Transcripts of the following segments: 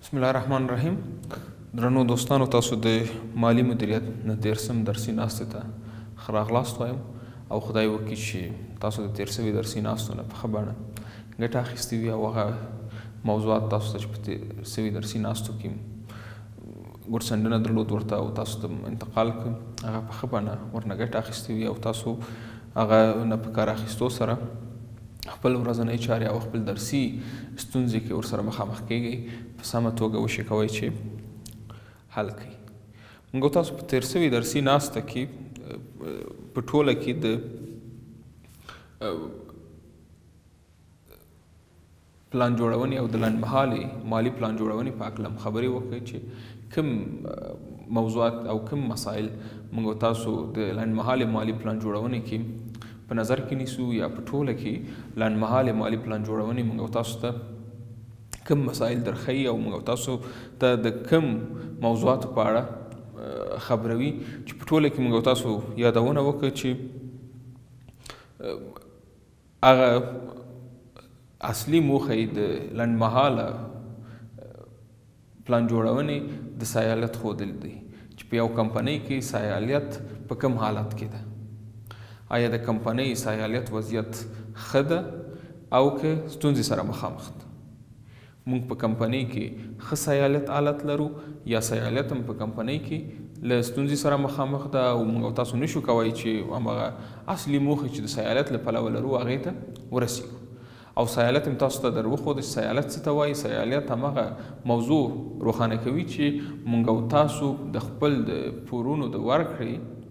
بسم الله الرحمن الرحیم. درنو دوستانو، تاسو د مالی مدیریت نه تیرسم درسي ناستې ته ښه راغلاست وایم او خدای وکړي چې تاسو د تیر سوي درسي ناستو نه په ښه بڼه ګټه اخیستې وي او هغه موضوعات تاسو ته چې په تیر سوي درسي ناستو کې ګوتڅنډنه درلود ورته او تاسو ته انتقال کړم، هغه په ښه بڼه ورنه ګټه اخیستې وي او تاسو هغه نه په کار اخیستو سره خپل ورځنۍ چارې او خپل درسي ستونزې کې ورسره مخامخ کیږئ په سمه توګه وشي کوئ چې حل کړئ. موږ تاسو په تیر سوي درسي ناسته کې په ټوله کې د پلان جوړونې او د لنډمهالې مالي پلان جوړونې په هکله خبرې وکړئ چې کوم موضوعات او کوم مسایل موږ تاسو د لنډمهالې مالي پلان جوړونې کې په نظر کې نیسو یا په ټوله کې لنډمهالې مالي پلان جوړونې موږ تاسو ته کوم مسایل درښیي او موږ تاسو ته د کوم موضوعاتو په اړه خبروي چې په ټوله کې موږ تاسو یادونه وکړو چې هغه اصلي موخه یې د لنډمهاله پلان جوړونې د سیالیت ښودل دی چې په یو کمپنۍ کې سیالیت په کوم حالت کې ده. آیا د کمپنۍ سیالیت وضعیت ښه ده او که ستونزې سره مخامخ ده؟ موږ په کمپنۍ کې ښه سیالیت حالت لرو یا سیالیت هم په کمپنۍ کې له ستونزې سره مخامخ ده او موږ تاسو نشو کولی چې همغه اصلي موخې چې د سیالیت له پلوه لرو هغې ته ورسیږو. او سیالیت هم تاسو ته در وښوده چې سیالیت څه ته وایي. سیالیت همغه موضوع روښانه کوي چې موږ او تاسو د خپل د پورونو د ورکړې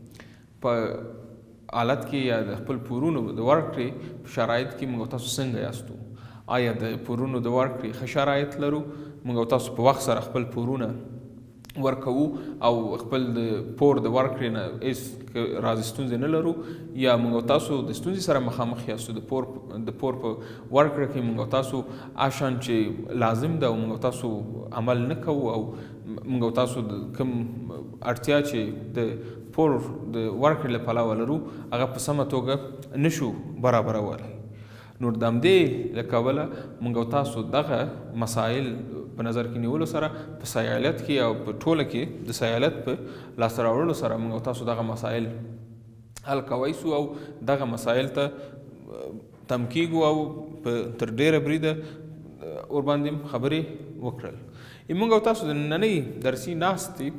په حالت کې یا د خپل پورونو د ورکړې په شرایط کې موږ تاسو څنګه یاستو. آیا د پورونو د ورکړې ښه شرایط لرو؟ موږ تاسو په وخت سره خپل پورونه ورکوو او خپل د پور د ورکړې نه هېڅ راز ستونزې نه لرو، یا موږ تاسو د ستونزې سره مخامخ یاستو د پور په ورکړه کې موږ تاسو اشان چې لازم ده او موږ تاسو عمل نه کوو او موږ تاسو د کوم اړتیا چې د پور د ورکړې له پلوه لرو هغه په سمه توګه نشو برابرولی. نو د همدې له کبله موږ تاسو دغه مسایل په نظر کې نیولو سره په سیالیت کې او په ټوله کې د سیالیت په لاسته راوړلو سره موږ تاسو دغه مسایل حل کوی سو او دغه مسایل ته تم کیږو او تر ډیره بریده ورباندې خبرې وکړل. موږ تاسو د نننۍ درسي ناستې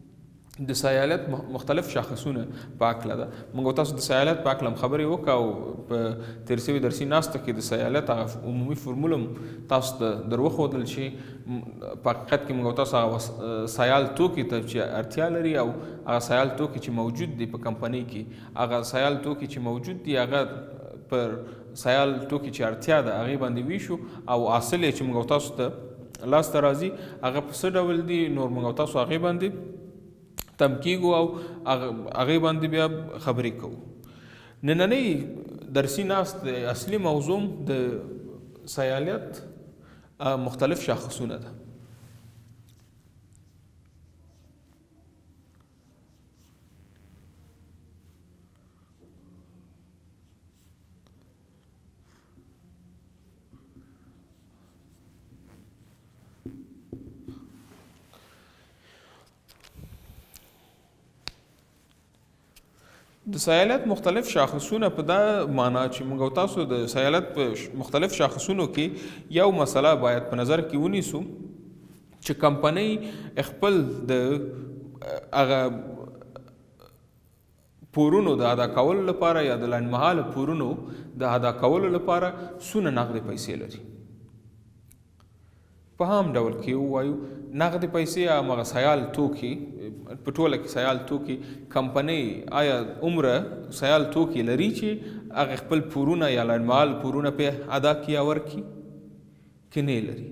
د سیالیت مختلف شاخصونه په هکله ده. موږ تاسو د سیالیت په هکله خبرې وکړو او په تیر سوي درسي ناسته کې د سیالیت هغه عمومي فرمول هم تاسو ته در وښودل چې په حقیقت کې موږ تاسو هغه سیال توکي ته چې اړتیا لري او هغه سیال توکي چې موجود دي په کمپنۍ کې، هغه سیال توکي چې موجود دي هغه پر سیال توکي چې اړتیا ده هغې باندې ویشو او حاصل یې چې موږ تاسو ته لاسته راځي هغه په څه ډول دي. نور موږ تاسو هغې باندې تم کیږو او هغې باندې بیا خبرې کوو. نننۍ درسي ناست اصلي موضوع د سیالیت مختلف شاخصونه ده. د سیالیت مختلف شاخصونه په دا معنا چې موږ تاسو د سیالیت په مختلف شاخصونو کې یو مسله باید په نظر کې ونیسو چې کمپنۍ خپل د هغه پورونو د ادا کولو لپاره یا د لنډمهاله پورونو د ادا کولو لپاره څونه نغدې پیسې لري. په عام ډول کې ووایو نغدې پیسې همغه سیال توکي په ټوله کې سیال توکي کمپنۍ آیا عمره سیال توکي لري چې هغه خپل پورونه یا لنډمهال پورونه پې ادا کړي یا ورکړي که نه لري.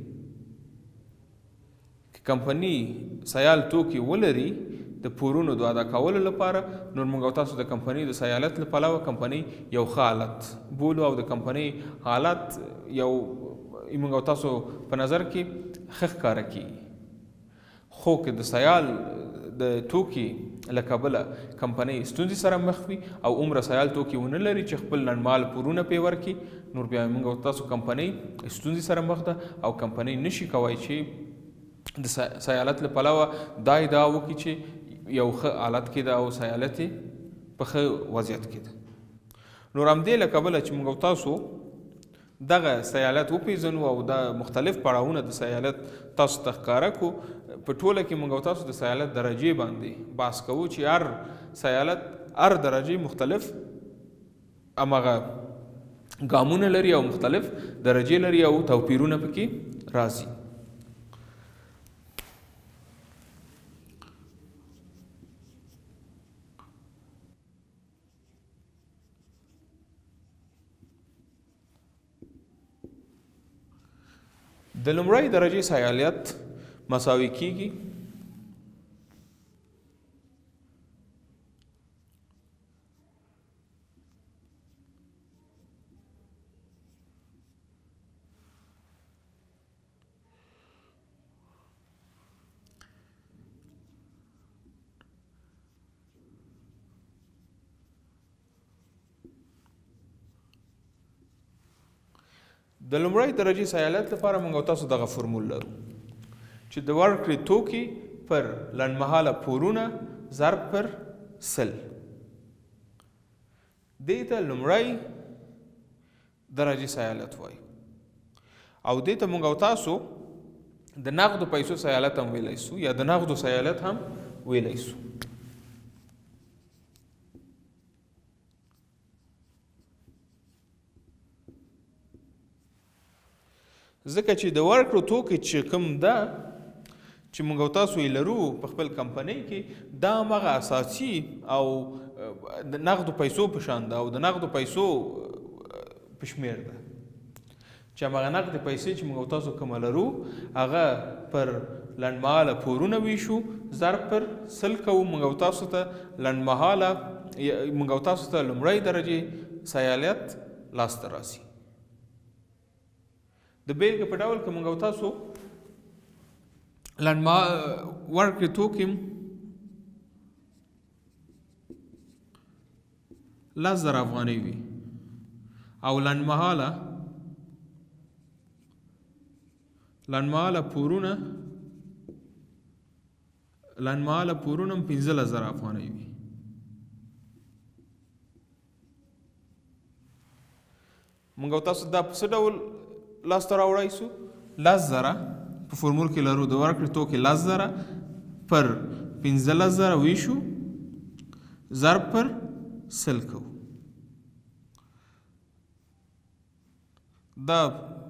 که کمپنۍ سیال توکي ولري د پورونو د ادا کولو لپاره نو موږ تاسو د کمپنۍ د سیالیت له پلوه کمپنۍ یو ښه حالت بولو او د کمپنۍ حالت یو موږ تاسو په نظر کې ښه ښکاره کیږي. خو که د سیال د توکي له کبله کمپنۍ ستونزې سره مخ وي او عمره سیال توکي ونه لري چې خپل لنډمهال پورونه پې ورکړي، نور بیا موږ تاسو کمپنۍ ستونزې سره مخ ده او کمپنۍ نشي کولی چې د سیالت له پلوه دا ادعا وکړي چې یو ښه حالت کې ده او سیالت یې په ښه وضعیت کې ده. نو همدې له کبله چې موږ او تاسو دغه سیالت وپېژنو او دا مختلف پړاوونه د سیالت تاسو ته ښکاره کړو، په ټوله کې موږ او تاسو د سیالت درجې باندې بحث کوو چې هر سیالت هر درجې مختلف همغه ګامونه لري او مختلف درجې لري او توپیرونه پکې راځي. د لومړۍ درجې سیالیت مساوي کیږي د لومړۍ درجې سیالیت لپاره موږ او تاسو دغه فرمول لرو چې د ورکړې توکي پر لنډمهاله پورونه ضرب پر 100 دې ته لومړۍ درجې سیالیت وایي او دې ته موږ او تاسو د نغدو پیسو سیالیت هم ویلی سو یا د نغدو سیالیت هم ویلی سو. ځکه چې د ورکړو توکي چې کوم ده چې موږ او تاسو یې لرو په خپل کمپنۍ کې دا همغه اساسي او د نغدو پیسو په شان ده او د نغدو پیسو په شمېر ده چې همغه نغدې پیسې چې موږ او تاسو کومه لرو هغه پر لنډمهاله پورونه ویشو ضرب پر 100 کوو موږ او تاسو ته لنډمهاله موږ او تاسو ته لومړۍ درجې سیالیت لاسته راسي. د بیلګې په ډول که موږ او تاسو ورکړې توکي 10,000 افغانۍ وي او لنډمهاله پورونه 15,000 افغانۍ وي. موږ او تاسو دا په څه ډول لاسته راوړی سو؟ 10,000 په فرمول کې لرو د ورکړې توکي 10,000 پر 15,000 ویشو ضرب پر 100 کوو. دا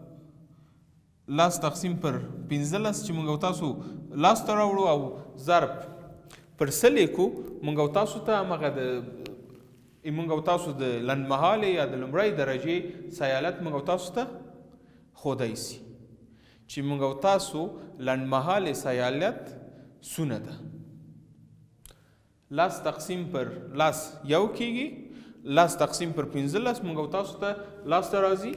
10 تقسیم پر 15 چې موږ او تاسو لاسته راوړو او ضرب پر 100 کو موږ او تاسو ته همغه موږ او تاسو د لنډمهالې یا د لومړۍ درجې سیالت موږ او تاسو ته ښودی سي چې موږ او تاسو لنډمهالې سیالیت څونه ده. 10 تقسیم پر 10 یو کیږي 10 تقسیم پر 15 موږ او تاسو ته لاسته راځي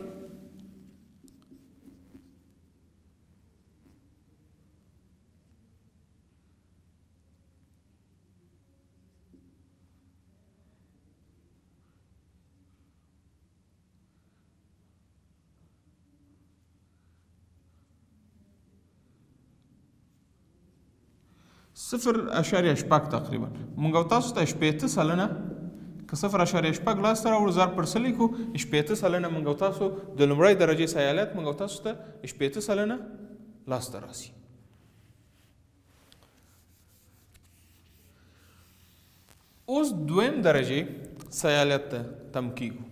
0.8 تقریبا موږ او تاسو ته 80 سلنه که 0.8 لاسته راوړو ضرب پر 100 کو 80 سلنه موږ او تاسو د لومړۍ درجې سیالیت موږ او تاسو ته 80 سلنه لاسته راسي. اوس دویم درجې سیالیت ته تم کیږو.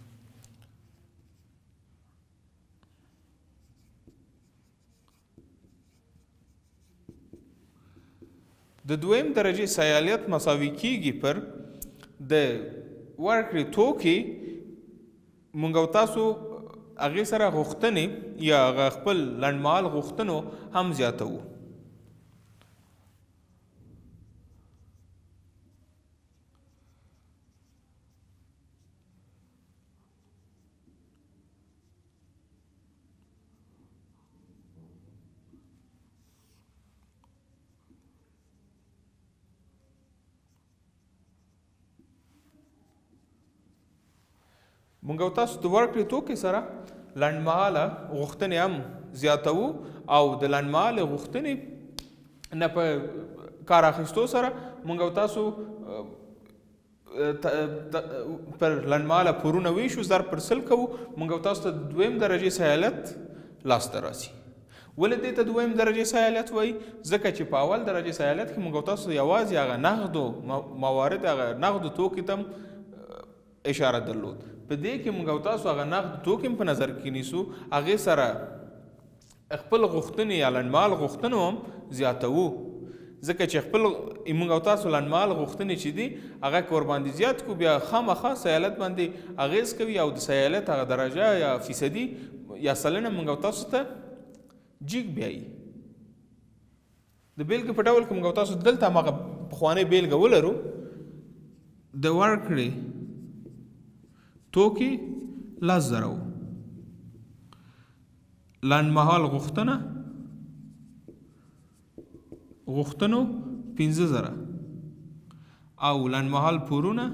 د دویم درجې سیالیت مساوي کیږي پر د ورکړې توکي موږ او تاسو هغې سره غوښتنې یا هغه خپل لنډمهال غوښتنو هم زیاتوو. موږ او تاسو د ورکړې توکي سره لنډمهاله غوښتنې هم زیاتوو او د لنډمهالې غوښتنې نه په کار اخیستو سره موږ او تاسو پر لنډمهاله پورونه ویشو، ضرب پر سل کوو، موږ او تاسو ته دویم درجې سیالیت لاسته راځي. ولې دې ته دویم درجې سیالیت وایي؟ ځکه چې په اول درجې سیالیت کې موږ او تاسو یوازې هغه نغدو موارد، هغه نغدو توکي ته اشاره درلود. په دې کې موږ او تاسو هغه نغد توکي په نظر کې نیسو، هغې سره خپل غوښتنې یا لنډمهال غوښتنو هم زیاتوو. ځکه چې خپل موږ او تاسو لنډمهال غوښتنې چې دي هغه که ورباندې زیات کړو، بیا خامخا سیالت باندې اغېز کوي او د سیالت هغه درجه یا فیصدي یا سلنه موږ او تاسو ته جیګ بیایي. د بیلګې په ډول که موږ او تاسو دلته هماغه پخوانۍ بیلګه ولرو، د ورکړې توکي 10,000 وو، لنډمهال غوښتنو 15,000 او لنډمهال پورونه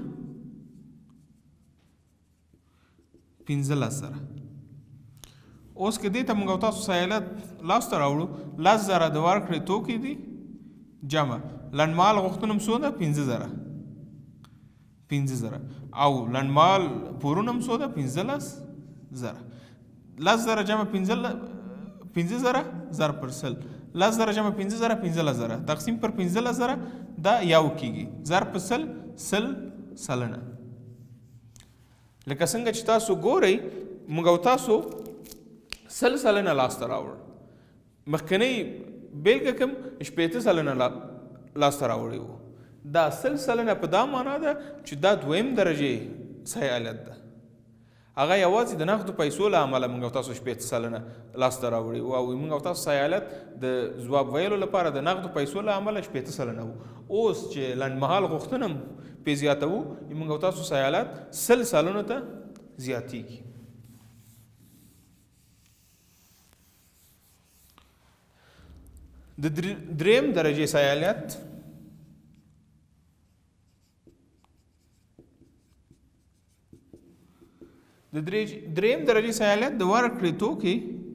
15,000. اوس که دې ته موږ او تاسو سیالت لاسته راوړو، 10,000 د ورکړې توکي دي جمع لنډمهال غوښتنه هم څو ده؟ 15,000 او لنډمهال پورونه هم څو ده؟ 15,000. 10,000 جمع 15,000 ضرب پر سل، 10,000 جمع 15,000 15,000 تقسیم پر 15,000 دا یو کیږي، ضرب په سل سلنه. لکه څنګه چې تاسو ګورئ موږ او تاسو 100 سلنه لاسته راوړ، مخکنۍ بیلګه کوم 80 سلنه لاسته راوړی وو. دا 100 سلنه په دا معنا ده چې دا دویم درجې سیالیت ده، هغه یوازې د نغدو پیسو له امله موږ او تاسو 80 سلنه لاسته راوړي وو، او موږ او تاسو سیالیت د ځواب ویلو لپاره د نغدو پیسو له امله 80 سلنه وو. اوس چې لنډمهال غوښتنه پې زیاتوو، موږ او تاسو سیالیت 100 سلنو ته زیاتیږي. د دریم درجې سیالیت دریم درجې سیالیت د ورکړې توکي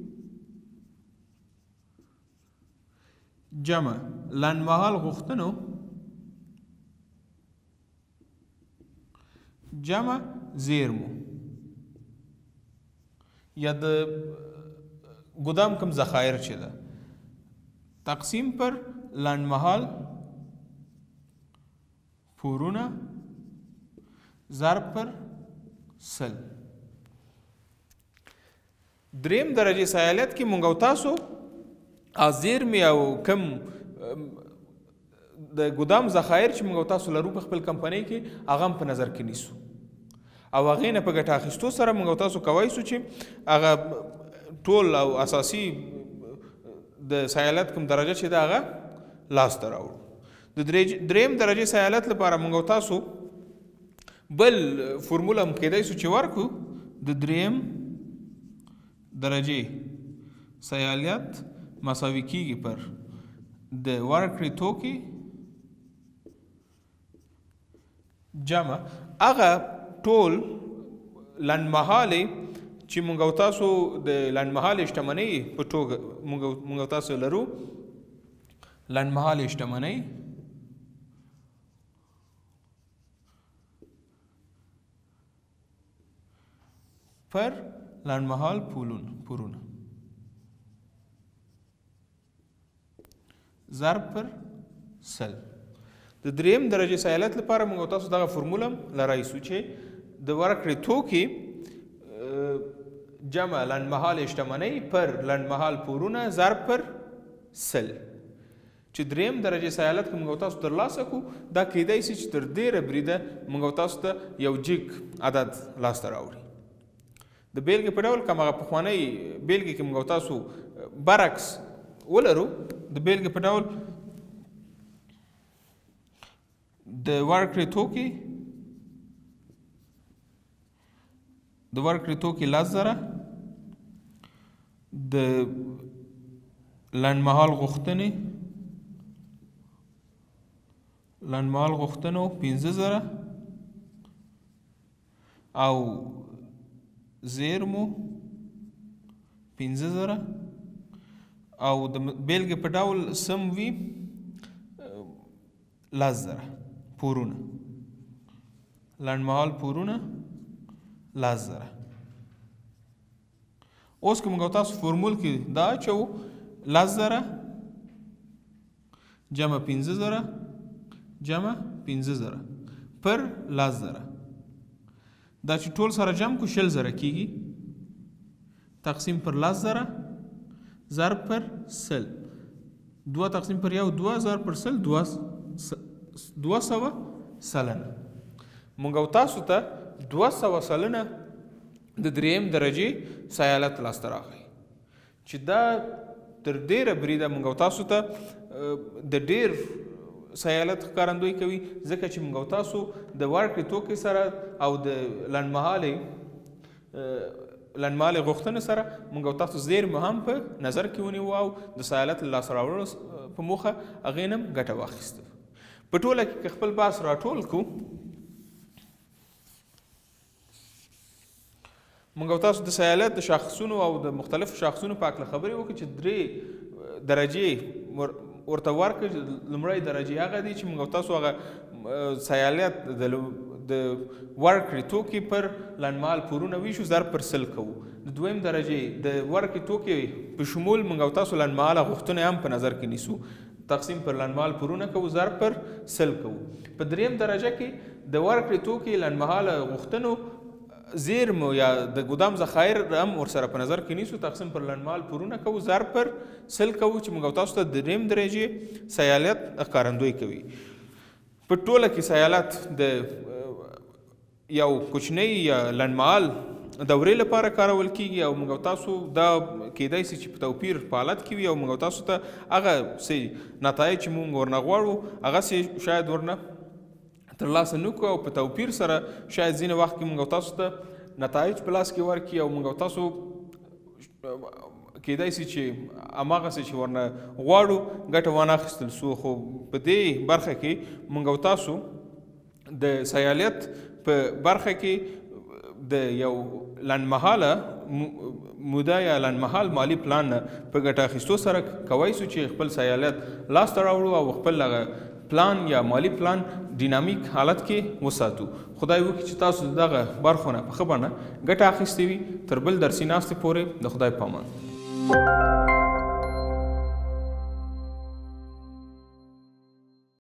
جمع لنډمهال غوښتنو جمع زیرمو یا د ګدام کم ذخایر چې ده تقسیم پر لنډمهال پورونه ضرب پر 100. دریم درجې سیالیت کې موږ او تاسو زیرمې او کم د ګدام ذخایر چې موږ او تاسو لرو په خپل کمپنۍ کې هغه هم په نظر کې نیسو، او هغې نه په ګټه اخیستو سره موږ او تاسو کولی سو چې هغه ټول او اساسي د سیالیت کوم درجه چې ده هغه لاسته راوړو. د دریم درجې سیالیت لپاره موږ او تاسو بل فرموله هم کیدای سو چې ورکړو. د دریم درجې سیالیت مساوي کیږي پر د ورکړې توکي جمع هغه ټول لنډمهالې چې موږ او تاسو د لنډمهالې شتمنۍ په توګه موږ او تاسو لرو، لنډمهالې شتمنۍ پر لنډمهال پورونه ضرب پر 100. د دریم درجې سیالیت لپاره موږ او تاسو دغه فرموله لرای سو چې د ورکړې توکي جمع لنډمهال شتمنۍ پر لنډمهال پورونه ضرب پر 100 چې دریم درجې سیالیت که موږ او تاسو ترلاسه کړو، دا کیدای شي چې تر ډېره بریده موږ او تاسو ته یو جیګ عدد لاسته راوړي. د بیلګې په ډول که هماغه پخوانۍ بیلګې کې موږ او تاسو برعکس ولرو، د بیلګې په ډول د ورکړې توکي 10,000 د لنډمهال غوښتنو 15,000 او زیرمو 15,000 او د بیلګې په ډول سم وي 10,000 پورونه، لنډمهال پورونه 10,000. اوس که موږ او تاسو فورمول کې دا اچوو 10,000 جمع 15,000 جمع 15,000 پر 10,000 دا چې ټول سره جمع کو 20,000 کېږي تقسیم پر 10,000 ضرب پر 100 2 تقسیم پر 1 2 ضرب پر 100 200 سلنه. موږ او تاسو ته 200 سلنه د دریم درجې سیالت لاسته راغی چې دا تر ډېره بریده موږ او تاسو ته د ډېر سیالت ښکارندویي کوي ځکه چې موږ او تاسو د ورکړې توکي سره او د لنډمهالې غوښتنې سره موږ او تاسو زیرمې هم په نظر کې ونیو او د سیالت له لاسته راوړلو په موخه هغې نه هم ګټه واخیسته. په ټوله کې که خپل بحث راټول کړو موږ او تاسو د سیالت د شاخصونو او د مختلفو شاخصونو په هکله خبرې وکړو چې 3 درجې ورته ورکړي. لومړی درجې هغه دی چې موږ او تاسو هغه سیالت د ورکړې توکي پر لنډمهال پورونه ویشو ضرب پر 100 کوو. د دویم درجې د ورکړې توکي په شمول موږ او تاسو لنډمهاله غوښتنې هم په نظر کې نیسو تقسیم پر لنډمهال پورونه کوو ضرب پر 100 کوو. په دریم درجه کې د ورکړې توکي لنډمهاله غوښتنو زیرمو یا د ګدام ذخایر هم ورسره په نظر کې نیسو تقسیم پر لنډمهال پورونه کوو ضرب پر 100 کوو چې موږ او تاسو ته د دریم درجې سیالت ښکارندویي کوي. په ټوله کې سیالت د یو کوچنۍ یا لنډمهال دورې لپاره کارول کیږي او موږ او تاسو دا کیدای شي چې په توپیر په حالت کې وي او موږ او تاسو ته هغه څه نتایج چې موږ ورنه غواړو هغه څه شاید ورنه ترلاسه نه کړو او په توپیر سره شاید ځینې وخت کې موږ او تاسو ته نتایج په لاس کې ورکړي او موږ او تاسو کیدای شي چې هماغسې چې ورنه غواړو ګټه وانخیستل سو. خو په دې برخه کې موږ او تاسو د سیالیت په برخه کې د یو لنډمهاله موده یا لنډمهال مالي پلان په ګټه اخیستو سره کولی شو چې خپل سیالیت لاسته راوړو او خپل هغه پلان یا مالی پلان ډینامیک حالت کې وساتو. خدای وکړي چې تاسو دغه برخو نه په ښه بڼه ګټه اخیستې وي. تر بل درسي ناستې پورې د خدای په امان.